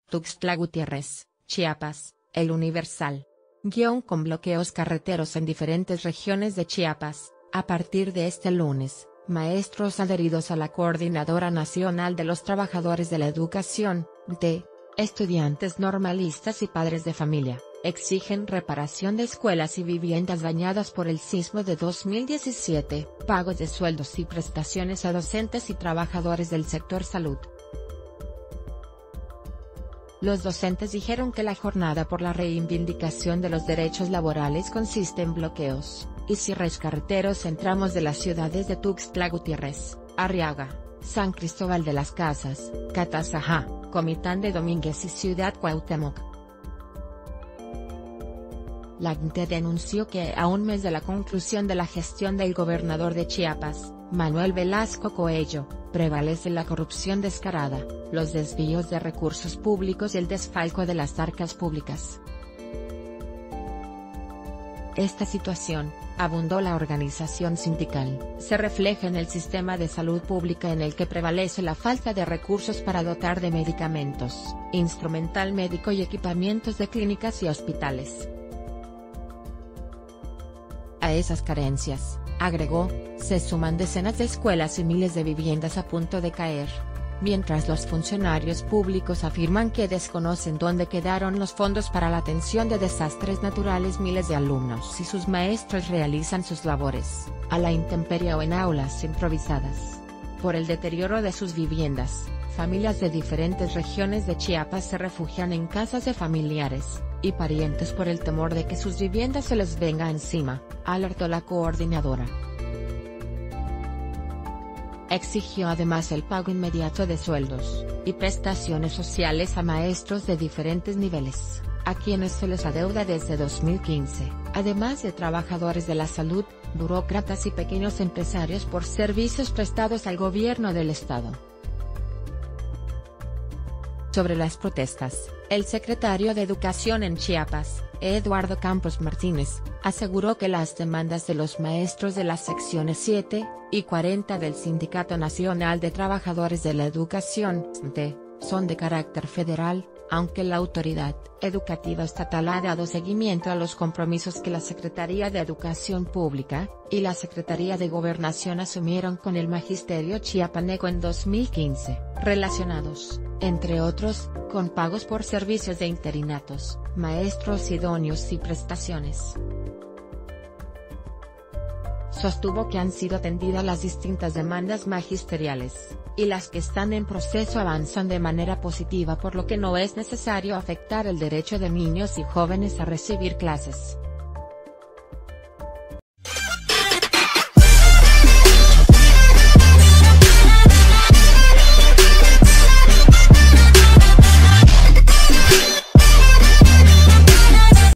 Tuxtla Gutiérrez, Chiapas, El Universal. Con bloqueos carreteros en diferentes regiones de Chiapas, a partir de este lunes, maestros adheridos a la Coordinadora Nacional de los Trabajadores de la Educación, estudiantes normalistas y padres de familia, exigen reparación de escuelas y viviendas dañadas por el sismo de 2017, pagos de sueldos y prestaciones a docentes y trabajadores del sector salud. Los docentes dijeron que la jornada por la reivindicación de los derechos laborales consiste en bloqueos y cierres carreteros en tramos de las ciudades de Tuxtla Gutiérrez, Arriaga, San Cristóbal de las Casas, Catazajá, Comitán de Domínguez y Ciudad Cuauhtémoc. La CNTE denunció que a un mes de la conclusión de la gestión del gobernador de Chiapas, Manuel Velasco Coello, prevalece la corrupción descarada, los desvíos de recursos públicos y el desfalco de las arcas públicas. Esta situación, abundó la organización sindical, se refleja en el sistema de salud pública en el que prevalece la falta de recursos para dotar de medicamentos, instrumental médico y equipamientos de clínicas y hospitales. A esas carencias, agregó, se suman decenas de escuelas y miles de viviendas a punto de caer. Mientras los funcionarios públicos afirman que desconocen dónde quedaron los fondos para la atención de desastres naturales, miles de alumnos y sus maestros realizan sus labores, a la intemperie o en aulas improvisadas. Por el deterioro de sus viviendas, familias de diferentes regiones de Chiapas se refugian en casas de familiares y parientes por el temor de que sus viviendas se les venga encima, alertó la coordinadora. Exigió además el pago inmediato de sueldos y prestaciones sociales a maestros de diferentes niveles, a quienes se les adeuda desde 2015, además de trabajadores de la salud, burócratas y pequeños empresarios por servicios prestados al gobierno del estado. Sobre las protestas, el secretario de Educación en Chiapas, Eduardo Campos Martínez, aseguró que las demandas de los maestros de las secciones 7 y 40 del Sindicato Nacional de Trabajadores de la Educación, SNTE, son de carácter federal, aunque la autoridad educativa estatal ha dado seguimiento a los compromisos que la Secretaría de Educación Pública y la Secretaría de Gobernación asumieron con el magisterio chiapaneco en 2015, relacionados, entre otros, con pagos por servicios de interinatos, maestros idóneos y prestaciones. Sostuvo que han sido atendidas las distintas demandas magisteriales, y las que están en proceso avanzan de manera positiva, por lo que no es necesario afectar el derecho de niños y jóvenes a recibir clases.